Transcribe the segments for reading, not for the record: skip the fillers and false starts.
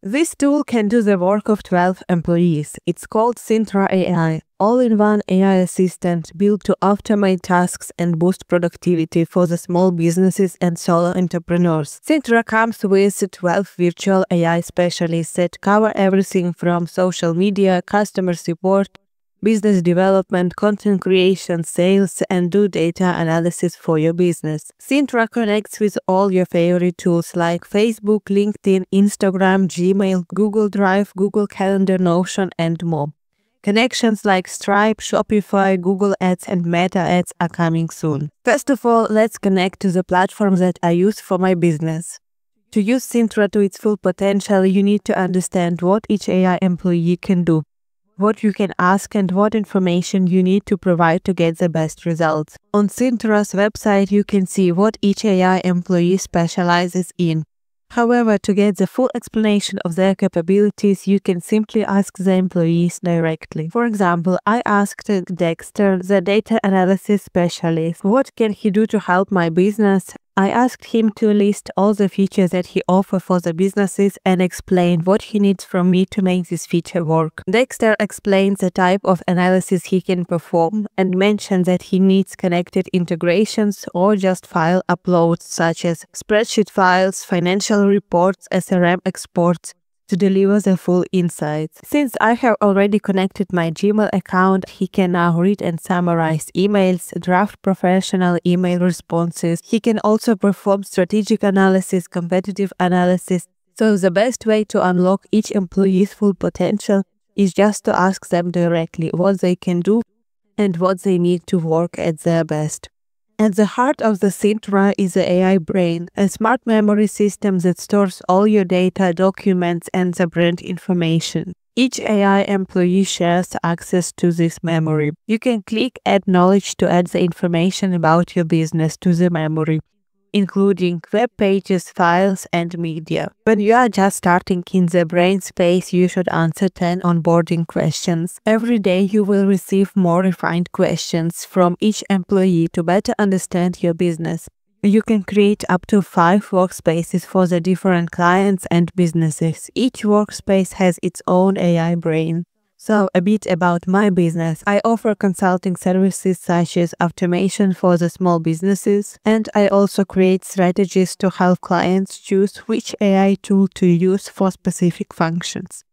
This tool can do the work of 12 employees. It's called Sintra AI, all-in-one AI assistant built to automate tasks and boost productivity for the small businesses and solo entrepreneurs. Sintra comes with 12 virtual AI specialists that cover everything from social media, customer support, business development, content creation, sales, and do data analysis for your business. Sintra connects with all your favorite tools like Facebook, LinkedIn, Instagram, Gmail, Google Drive, Google Calendar, Notion, and more. Connections like Stripe, Shopify, Google Ads, and Meta Ads are coming soon. First of all, let's connect to the platforms that I use for my business. To use Sintra to its full potential, you need to understand what each AI employee can do, what you can ask, and what information you need to provide to get the best results. On Sintra's website, you can see what each AI employee specializes in. However, to get the full explanation of their capabilities, you can simply ask the employees directly. For example, I asked Dexter, the data analysis specialist, what can he do to help my business? I asked him to list all the features that he offers for the businesses and explain what he needs from me to make this feature work. Dexter explains the type of analysis he can perform and mentions that he needs connected integrations or just file uploads such as spreadsheet files, financial reports, SRM exports, to deliver the full insights. Since I have already connected my Gmail account, he can now read and summarize emails, draft professional email responses. He can also perform strategic analysis, competitive analysis. So the best way to unlock each employee's full potential is just to ask them directly what they can do and what they need to work at their best. At the heart of the Sintra is the AI brain, a smart memory system that stores all your data, documents, and the brand information. Each AI employee shares access to this memory. You can click Add Knowledge to add the information about your business to the memory, including web pages, files, and media. When you are just starting in the brain space, you should answer 10 onboarding questions. Every day you will receive more refined questions from each employee to better understand your business. You can create up to 5 workspaces for the different clients and businesses. Each workspace has its own AI brain. So, a bit about my business. I offer consulting services such as automation for the small businesses, and I also create strategies to help clients choose which AI tool to use for specific functions.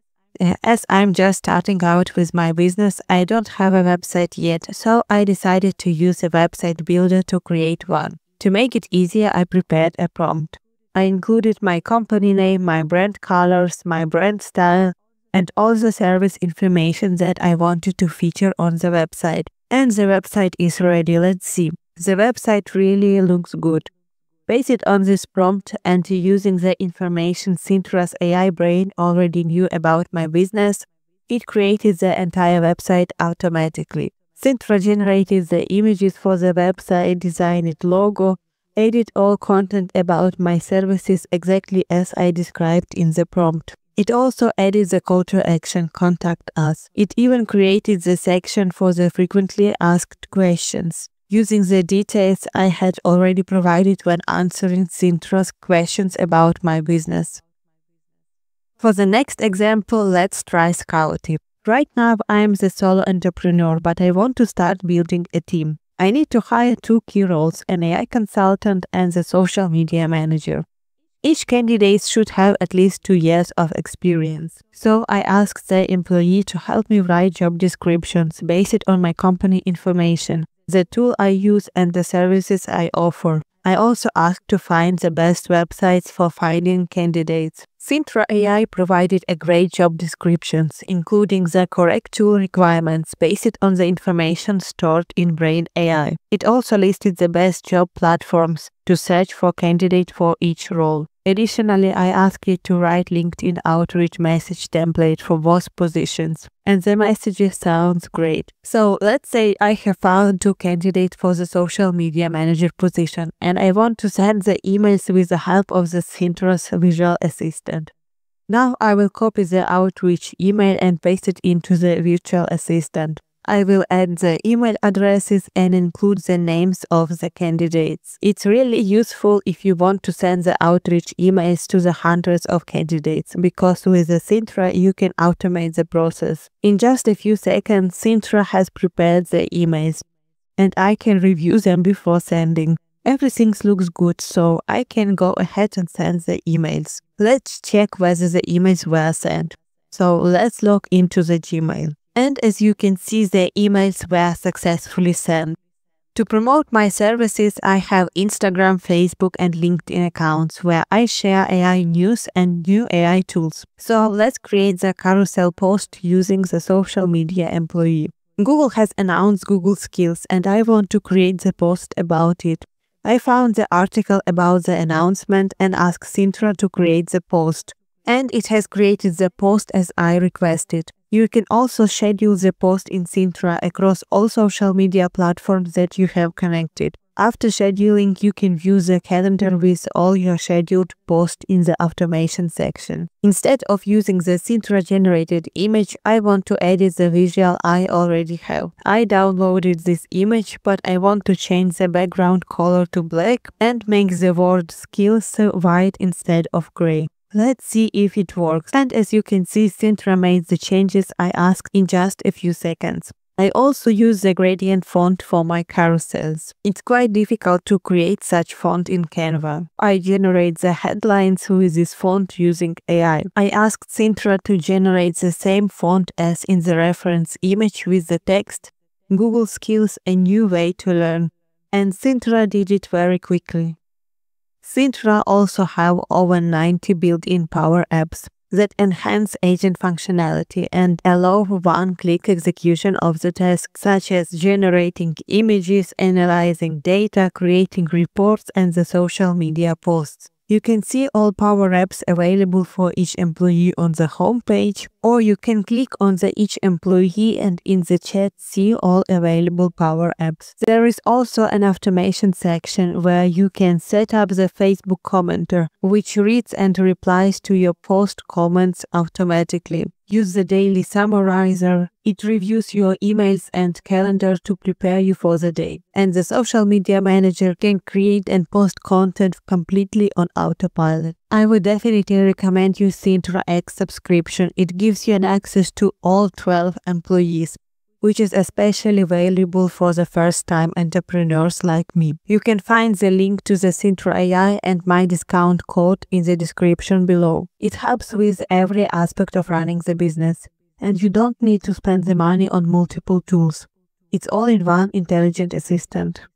As I'm just starting out with my business, I don't have a website yet, so I decided to use a website builder to create one. To make it easier, I prepared a prompt. I included my company name, my brand colors, my brand style, and all the service information that I wanted to feature on the website. And the website is ready. Let's see. The website really looks good. Based on this prompt and using the information Sintra's AI brain already knew about my business, it created the entire website automatically. Sintra generated the images for the website, designed logo, added all content about my services exactly as I described in the prompt. It also added the call to action, contact us. It even created the section for the frequently asked questions, using the details I had already provided when answering Sintra's questions about my business. For the next example, let's try Scouty. Right now, I am the solo entrepreneur, but I want to start building a team. I need to hire 2 key roles, an AI consultant and the social media manager. Each candidate should have at least 2 years of experience. So I asked the employee to help me write job descriptions based on my company information, the tool I use, and the services I offer. I also asked to find the best websites for finding candidates. Sintra AI provided a great job descriptions, including the correct tool requirements based on the information stored in Brain AI. It also listed the best job platforms to search for candidates for each role. Additionally, I asked it to write LinkedIn outreach message template for both positions, and the messages sounds great. So let's say I have found 2 candidates for the social media manager position, and I want to send the emails with the help of the Sintra's visual assistant. Now I will copy the outreach email and paste it into the virtual assistant. I will add the email addresses and include the names of the candidates. It's really useful if you want to send the outreach emails to the hundreds of candidates, because with the Sintra you can automate the process. In just a few seconds, Sintra has prepared the emails, and I can review them before sending. Everything looks good, so I can go ahead and send the emails. Let's check whether the emails were sent. So let's log into the Gmail. And as you can see, the emails were successfully sent. To promote my services, I have Instagram, Facebook and LinkedIn accounts where I share AI news and new AI tools. So let's create the carousel post using the social media employee. Google has announced Google Skills and I want to create the post about it. I found the article about the announcement and asked Sintra to create the post. And it has created the post as I requested. You can also schedule the post in Sintra across all social media platforms that you have connected. After scheduling, you can view the calendar with all your scheduled posts in the automation section. Instead of using the Sintra-generated image, I want to edit the visual I already have. I downloaded this image, but I want to change the background color to black and make the word skills white instead of gray. Let's see if it works. And as you can see, Sintra made the changes I asked in just a few seconds. I also use the gradient font for my carousels. It's quite difficult to create such font in Canva. I generate the headlines with this font using AI. I asked Sintra to generate the same font as in the reference image with the text, Google Skills, a new way to learn. And Sintra did it very quickly. Sintra also have over 90 built-in Power Apps that enhance agent functionality and allow one-click execution of the tasks such as generating images, analyzing data, creating reports, and the social media posts. You can see all Power Apps available for each employee on the home page, or you can click on the each employee and in the chat see all available Power Apps. There is also an automation section where you can set up the Facebook commenter, which reads and replies to your post comments automatically. Use the daily summarizer. It reviews your emails and calendar to prepare you for the day. And the social media manager can create and post content completely on autopilot. I would definitely recommend you Sintra X subscription. It gives you an access to all 12 employees, which is especially valuable for the first-time entrepreneurs like me. You can find the link to the Sintra AI and my discount code in the description below. It helps with every aspect of running the business, and you don't need to spend the money on multiple tools. It's all in one intelligent assistant.